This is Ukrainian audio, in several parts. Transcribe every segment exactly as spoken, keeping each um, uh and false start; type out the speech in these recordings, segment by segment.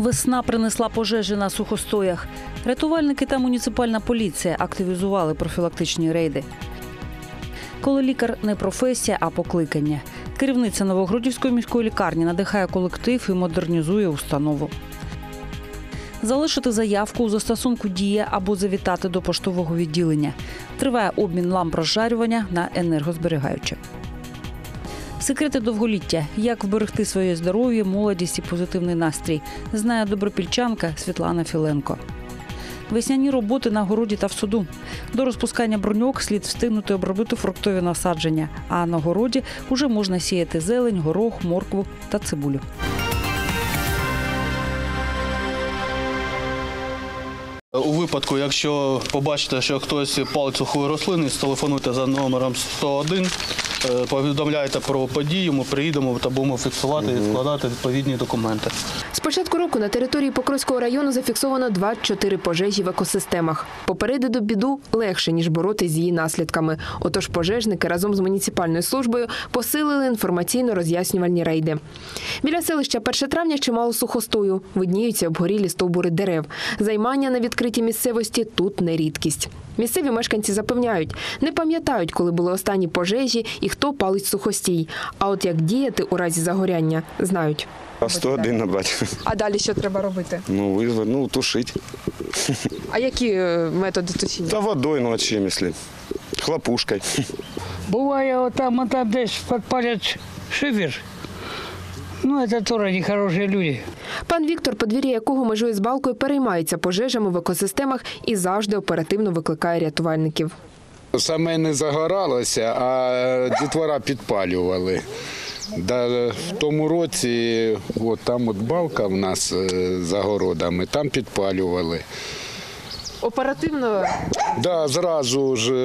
Весна принесла пожежі на сухостоях. Рятувальники та муніципальна поліція активізували профілактичні рейди. Коли лікар не професія, а покликання. Керівниця Новогродівської міської лікарні надихає колектив і модернізує установу. Залишити заявку у застосунку «Дія» або завітати до поштового відділення. Триває обмін ламп розжарювання на енергозберігаючі. Секрети довголіття. Як вберегти своє здоров'я, молодість і позитивний настрій, знає добропільчанка Світлана Філенко. Весняні роботи на городі та в саду. До розпускання бруньок слід встигнути обробити фруктові насадження, а на городі вже можна сіяти зелень, горох, моркву та цибулю. У випадку, якщо побачите, що хтось палить сухої рослини, телефонуйте за номером сто один, повідомляйте про подію, ми приїдемо та будемо фіксувати і складати відповідні документи. З початку року на території Покровського району зафіксовано двадцять чотири пожежі в екосистемах. Попередити біду легше, ніж боротися з її наслідками. Отож пожежники разом з муніципальною службою посилили інформаційно-роз'яснювальні рейди. Біля селища перше травня чимало сухостою. Видніються обгорілі стовбури дерев. Займання на відкритій місцевості тут не рідкість. Місцеві мешканці запевняють, не пам'ятають, коли були останні пожежі і хто палить сухостій. А от як діяти у разі загоряння, знають. сто один набрати. А далі що треба робити? Ну, визвати, ну, тушити. А які методи тушіння? Та водою, ну, а чим, якщо? Хлопушкою. Буває, отам, там десь підпалять шифер. Ну, це теж нехороші люди. Пан Віктор, подвір'я якого межує з балкою, переймається пожежами в екосистемах і завжди оперативно викликає рятувальників. Саме не загоралося, а дітвора підпалювали. Да, в тому році, от там от балка в нас за городами, там підпалювали. Оперативно? Да, зразу ж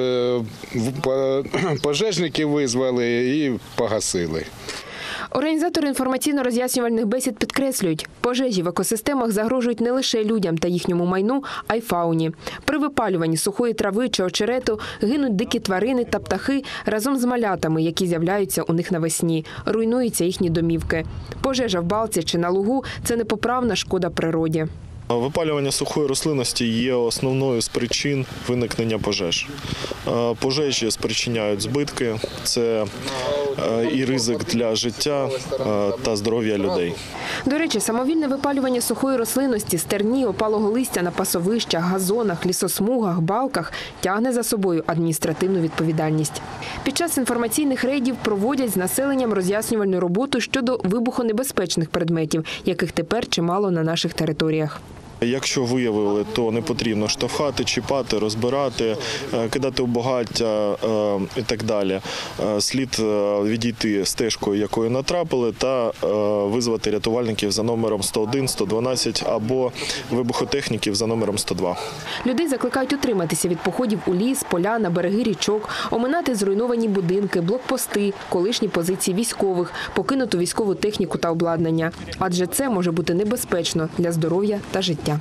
пожежники визвали і погасили. Організатори інформаційно-роз'яснювальних бесід підкреслюють, пожежі в екосистемах загрожують не лише людям та їхньому майну, а й фауні. При випалюванні сухої трави чи очерету гинуть дикі тварини та птахи разом з малятами, які з'являються у них навесні. Руйнуються їхні домівки. Пожежа в балці чи на лугу – це непоправна шкода природі. Випалювання сухої рослинності є основною з причин виникнення пожеж. Пожежі спричиняють збитки, це і ризик для життя та здоров'я людей. До речі, самовільне випалювання сухої рослинності, стерні, опалого листя на пасовищах, газонах, лісосмугах, балках тягне за собою адміністративну відповідальність. Під час інформаційних рейдів проводять з населенням роз'яснювальну роботу щодо вибухонебезпечних предметів, яких тепер чимало на наших територіях. Якщо виявили, то не потрібно штовхати, чіпати, розбирати, кидати у багаття і так далі. Слід відійти стежкою, якою натрапили, та визвати рятувальників за номером сто один, сто дванадцять або вибухотехніків за номером сто два. Людей закликають утриматися від походів у ліс, поля, на береги річок, оминати зруйновані будинки, блокпости, колишні позиції військових, покинуту військову техніку та обладнання. Адже це може бути небезпечно для здоров'я та життя.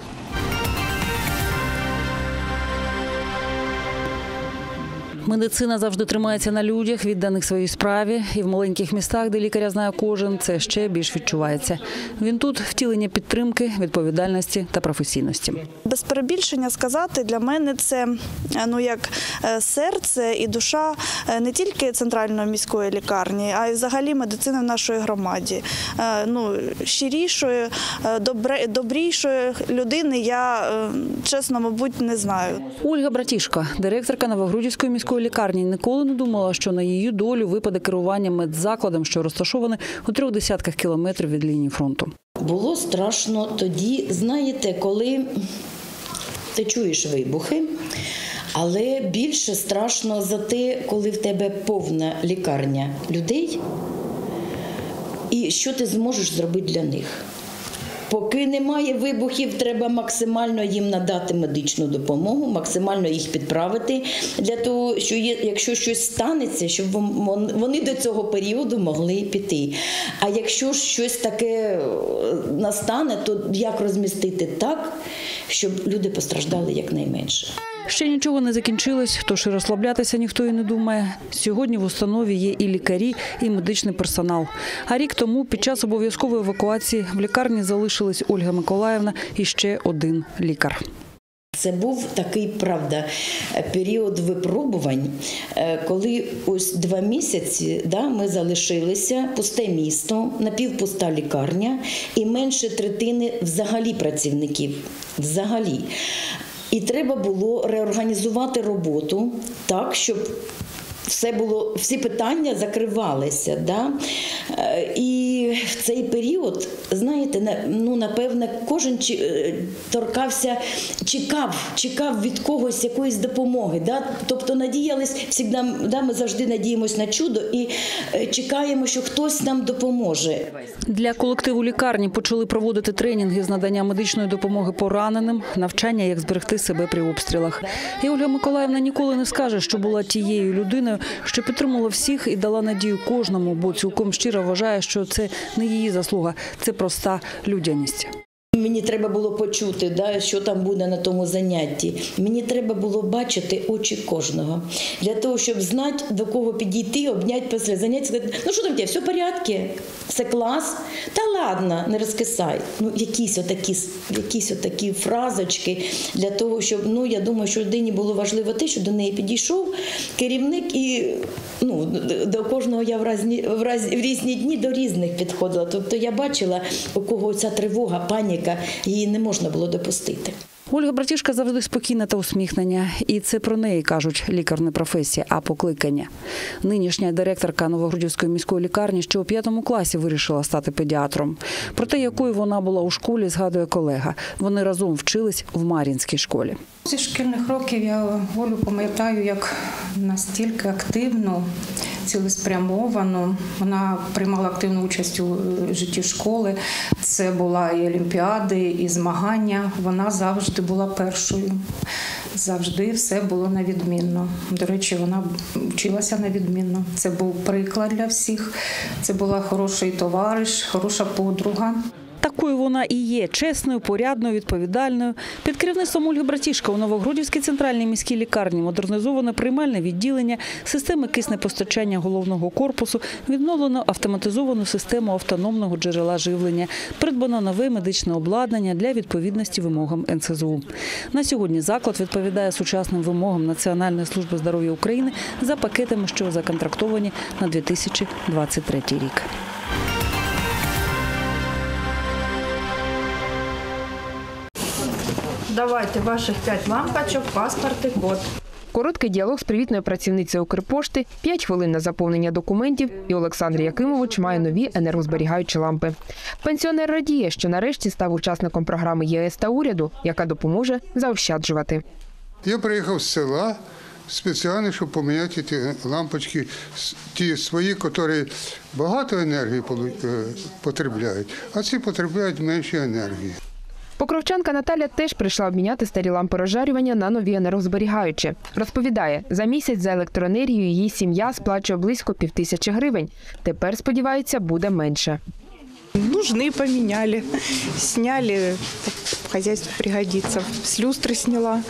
Медицина завжди тримається на людях, відданих своїй справі. І в маленьких містах, де лікаря знає кожен, це ще більш відчувається. Він тут – втілення підтримки, відповідальності та професійності. Без перебільшення сказати, для мене це ну, як серце і душа не тільки центральної міської лікарні, а й взагалі медицини в нашій громаді. Ну, щирішої, добре, добрішої людини я, чесно, мабуть, не знаю. Ольга Братішко, директорка Новогродівської міської лікарні, ніколи не думала, що на її долю випаде керування медзакладом, що розташований у трьох десятках кілометрів від лінії фронту. Було страшно тоді, знаєте, коли ти чуєш вибухи, але більше страшно за те, коли в тебе повна лікарня людей, і що ти зможеш зробити для них. Поки немає вибухів, треба максимально їм надати медичну допомогу, максимально їх підправити, для того, що є, якщо щось станеться, щоб вони до цього періоду могли піти. А якщо щось таке настане, то як розмістити так, щоб люди постраждали якнайменше. Ще нічого не закінчилось, тож і розслаблятися ніхто і не думає. Сьогодні в установі є і лікарі, і медичний персонал. А рік тому під час обов'язкової евакуації в лікарні залишились Ольга Миколаївна і ще один лікар. Це був такий, правда, період випробувань, коли ось два місяці да, ми залишилися, пусте місто, напівпуста лікарня і менше третини взагалі працівників. Взагалі. І треба було реорганізувати роботу так, щоб все було, всі питання закривалися. Да? І в цей період, знаєте, ну, напевне, кожен торкався, чекав, чекав від когось якоїсь допомоги. Да? Тобто надіялись, завжди, да, ми завжди надіємось на чудо і чекаємо, що хтось нам допоможе. Для колективу лікарні почали проводити тренінги з надання медичної допомоги пораненим, навчання, як зберегти себе при обстрілах. І Ольга Миколаївна ніколи не скаже, що була тією людиною, що підтримала всіх і дала надію кожному, бо цілком щиро вважає, що це не її заслуга, це проста людяність. Мені треба було почути, да, що там буде на тому занятті. Мені треба було бачити очі кожного. Для того, щоб знати, до кого підійти, обняти після заняття, сказати, ну що там тебе, все в порядку, все клас? Та ладно, не розкисай. Ну, якісь отакі, якісь отакі фразочки для того, щоб, ну, я думаю, що людині було важливо те, що до неї підійшов керівник і, ну, до кожного я в, разні, в, раз, в різні дні до різних підходила. Тобто я бачила, у кого ця тривога, паніка, її не можна було допустити. Ольга Братішка завжди спокійна та усміхнена. І це про неї, кажуть, лікар не професія, а покликання. Нинішня директорка Новогродівської міської лікарні ще у п'ятому класі вирішила стати педіатром. Про те, якою вона була у школі, згадує колега. Вони разом вчились в Мар'їнській школі. Зі шкільних років я Олю пам'ятаю як настільки активну, цілеспрямовану. Вона приймала активну участь у житті школи. Це була і олімпіади, і змагання. Вона завжди була першою. Завжди все було на відмінно. До речі, вона вчилася на відмінно. Це був приклад для всіх. Це була хороший товариш, хороша подруга. Такою вона і є – чесною, порядною, відповідальною. Під керівництвом Ольги Братішка у Новогродівській центральній міській лікарні модернізоване приймальне відділення, системи киснепостачання головного корпусу, відновлено автоматизовану систему автономного джерела живлення, придбано нове медичне обладнання для відповідності вимогам ен ес зе у. На сьогодні заклад відповідає сучасним вимогам Національної служби здоров'я України за пакетами, що законтрактовані на дві тисячі двадцять третій рік. Давайте ваших п'ять лампочок, паспорт і код. Короткий діалог з привітною працівницею Укрпошти, п'ять хвилин на заповнення документів, і Олександр Якимович має нові енергозберігаючі лампи. Пенсіонер радіє, що нарешті став учасником програми ЄС та уряду, яка допоможе заощаджувати. Я приїхав з села спеціально, щоб поміняти ті лампочки, ті свої, які багато енергії потребляють, а ці потребляють менше енергії. Покровчанка Наталя теж прийшла обміняти старі лампи розжарювання на нові енергозберігаючі. Розповідає, за місяць за електроенергію її сім'я сплачує близько півтисячі гривень. Тепер, сподівається, буде менше. Нужны, поменяли. Сняли, в хозяйстве пригодится. С люстры сняла,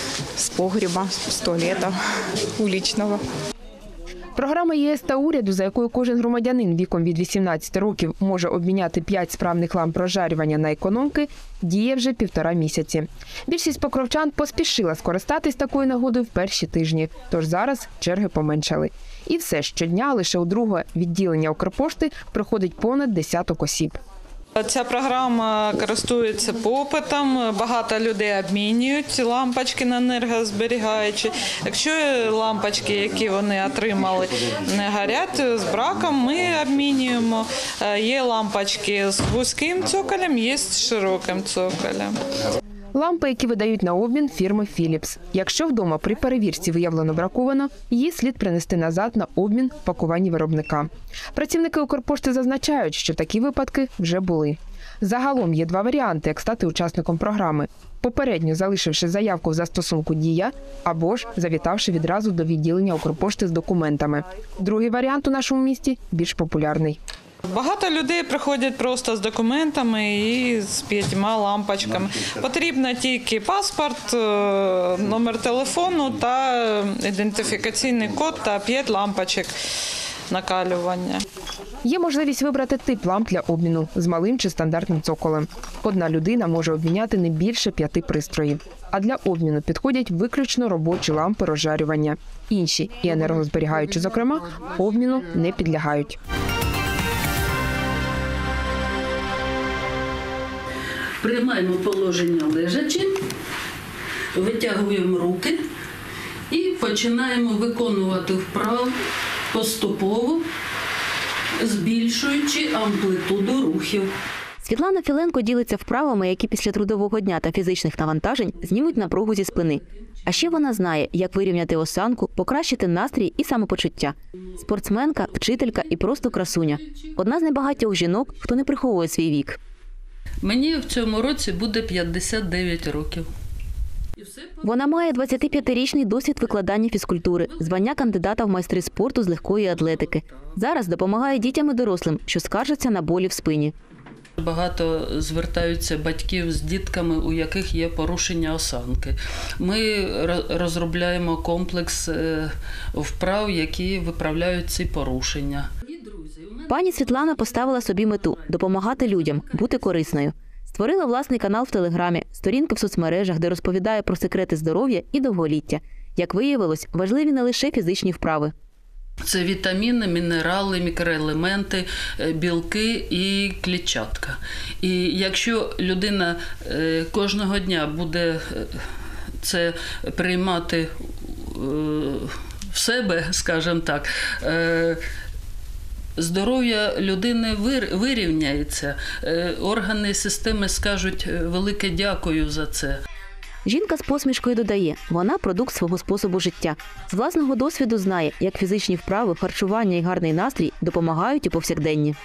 с погреба, с туалета уличного. Програма ЄС та уряду, за якою кожен громадянин віком від вісімнадцяти років може обміняти п'ять справних ламп розжарювання на економки, діє вже півтора місяці. Більшість покровчан поспішила скористатись такою нагодою в перші тижні, тож зараз черги поменшали. І все, щодня лише у друге відділення Укрпошти приходить понад десяток осіб. Ця програма користується попитом, багато людей обмінюють лампочки на енергозберігаючі. Якщо лампочки, які вони отримали, не горять з браком, ми обмінюємо. Є лампочки з вузьким цоколем, є з широким цоколем. Лампи, які видають на обмін фірми Philips. Якщо вдома при перевірці виявлено браковано, її слід принести назад на обмін в пакуванні виробника. Працівники Укрпошти зазначають, що такі випадки вже були. Загалом є два варіанти, як стати учасником програми. Попередньо залишивши заявку в застосунку «Дія» або ж завітавши відразу до відділення Укрпошти з документами. Другий варіант у нашому місті більш популярний. Багато людей приходять просто з документами і з п'ятьма лампочками. Потрібно тільки паспорт, номер телефону та ідентифікаційний код та п'ять лампочок накалювання. Є можливість вибрати тип ламп для обміну з малим чи стандартним цоколем. Одна людина може обміняти не більше п'яти пристроїв. А для обміну підходять виключно робочі лампи розжарювання. Інші, і енергозберігаючі, зокрема, обміну не підлягають. Приймаємо положення лежачи, витягуємо руки і починаємо виконувати вправу поступово, збільшуючи амплитуду рухів. Світлана Філенко ділиться вправами, які після трудового дня та фізичних навантажень знімуть напругу зі спини. А ще вона знає, як вирівняти осанку, покращити настрій і самопочуття. Спортсменка, вчителька і просто красуня. Одна з небагатьох жінок, хто не приховує свій вік. Мені в цьому році буде п'ятдесят дев'ять років. Вона має двадцятип'ятирічний досвід викладання фізкультури, звання кандидата в майстри спорту з легкої атлетики. Зараз допомагає дітям і дорослим, що скаржаться на болі в спині. Багато звертаються батьків з дітками, у яких є порушення осанки. Ми розробляємо комплекс вправ, які виправляють ці порушення. Пані Світлана поставила собі мету – допомагати людям, бути корисною. Створила власний канал в Телеграмі, сторінки в соцмережах, де розповідає про секрети здоров'я і довголіття. Як виявилось, важливі не лише фізичні вправи. Це вітаміни, мінерали, мікроелементи, білки і клітчатка. І якщо людина кожного дня буде це приймати в себе, скажімо так, здоров'я людини вирівняється, органи і системи скажуть велике дякую за це. Жінка з посмішкою додає, вона продукт свого способу життя. З власного досвіду знає, як фізичні вправи, харчування і гарний настрій допомагають у повсякденні.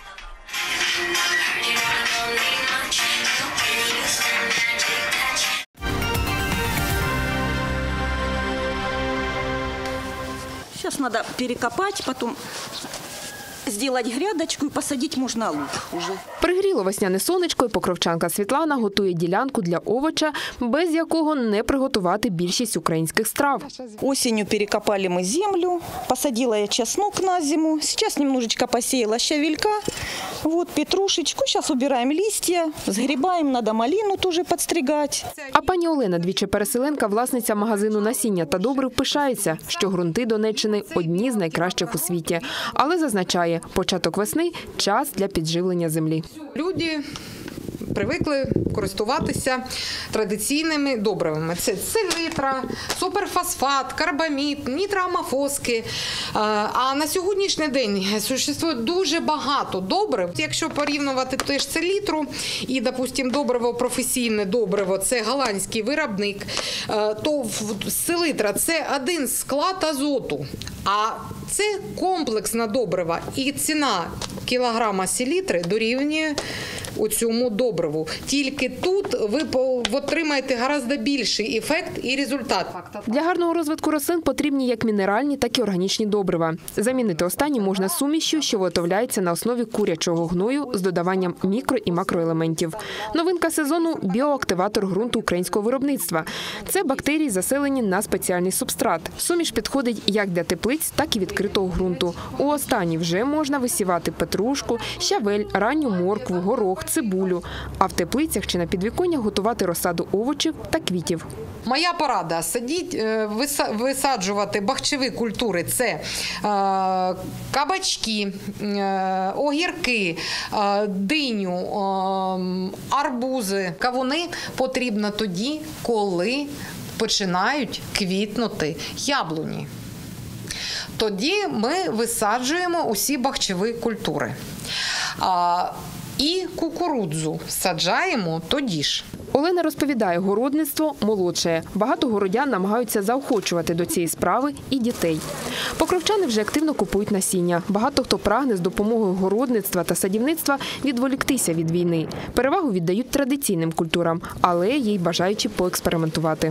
Сейчас надо перекопать, потом сделать грядочку и посадить можно лук уже. Пригріло весняне сонечко, і покровчанка Світлана готує ділянку для овоча, без якого не приготувати більшість українських страв. Осенью перекопали мы землю, посадила я чеснок на зиму, сейчас немножечко посеяла щавелька, вот петрушечку, сейчас убираем листья, сгребаем, надо малину тоже подстригать. А пані Олена, двічі переселенка, власниця магазину насіння та добрив, пишається, що ґрунти Донеччини одні з найкращих у світі. Але зазначає, початок весни – час для підживлення землі. Люди привикли користуватися традиційними добривами. Це селітра, суперфосфат, карбамід, нітроамофоски. А на сьогоднішній день существує дуже багато добрив. Якщо порівнювати теж селітру і, допустимо, добриво професійне добриво, це голландський виробник, то селітра – це один склад азоту. А це комплексна добрива. І ціна кілограма селітри дорівнює у цьому добриву. Тільки тут ви отримаєте гораздо більший ефект і результат. Для гарного розвитку рослин потрібні як мінеральні, так і органічні добрива. Замінити останні можна сумішю, що виготовляється на основі курячого гною з додаванням мікро- і макроелементів. Новинка сезону – біоактиватор ґрунту українського виробництва. Це бактерії, заселені на спеціальний субстрат. Суміш підходить як для теплиць, так і відкритого ґрунту. У останній вже можна висівати петрушку, щавель, ранню моркву, горох, цибулю. А в теплицях чи на підвіконнях готувати розсаду овочів та квітів. Моя порада – садіть, висаджувати бахчеві культури. Це кабачки, огірки, диню, арбузи. Кавуни потрібно тоді, коли починають квітнути яблуні. Тоді ми висаджуємо усі бахчеві культури. І кукурудзу саджаємо тоді ж. Олена розповідає, городництво молодшає. Багато городян намагаються заохочувати до цієї справи і дітей. Покровчани вже активно купують насіння. Багато хто прагне з допомогою городництва та садівництва відволіктися від війни. Перевагу віддають традиційним культурам, але є й бажаючі поекспериментувати.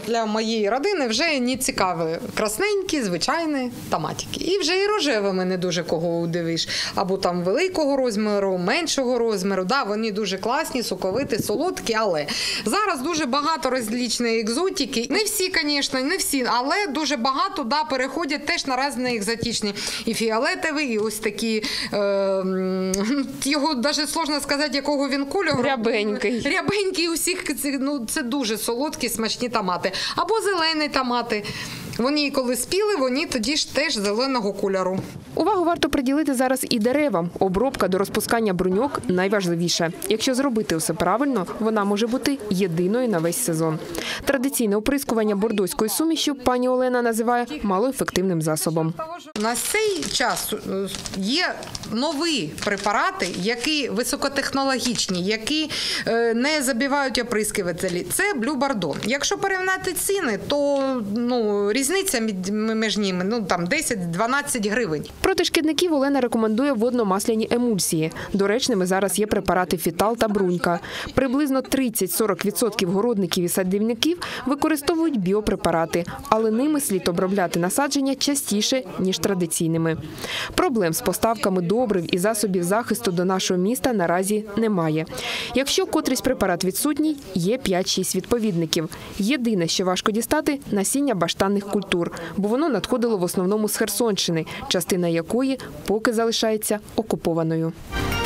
для моєї родини вже не цікаві красненькі, звичайні томатики. І вже і рожевими не дуже кого удивиш. Або там великого розміру, меншого розміру. Да, вони дуже класні, соковиті, солодкі, але зараз дуже багато розлічної екзотики. Не всі, звісно, не всі, але дуже багато да, переходять теж на різні екзотичні. І фіолетові, і ось такі, е, його навіть складно сказати, якого він кольору. Рябенький. Рябенький усіх, ну, це дуже солодкі, смачні томати. Або зелені томати. Вони коли спіли, вони тоді ж теж зеленого кольору. Увагу варто приділити зараз і деревам. Обробка до розпускання бруньок – найважливіше. Якщо зробити все правильно, вона може бути єдиною на весь сезон. Традиційне оприскування бордоською сумішю пані Олена називає малоефективним засобом. На цей час є нові препарати, які високотехнологічні, які не забивають оприскувателі. Це Blue Bordon. Якщо порівняти ціни, то ну, різниця між ними ну, там десять-дванадцять гривень. Проти шкідників Олена рекомендує водно-масляні емульсії. Доречними зараз є препарати фітал та брунька. Приблизно тридцять-сорок відсотків городників і садівників використовують біопрепарати, але ними слід обробляти насадження частіше, ніж традиційними. Проблем з поставками добрив і засобів захисту до нашого міста наразі немає. Якщо котрийсь препарат відсутній, є п'ять-шість відповідників. Єдине, що важко дістати – насіння баштанних культур, бо воно надходило в основному з Херсонщини, частина якої поки залишається окупованою.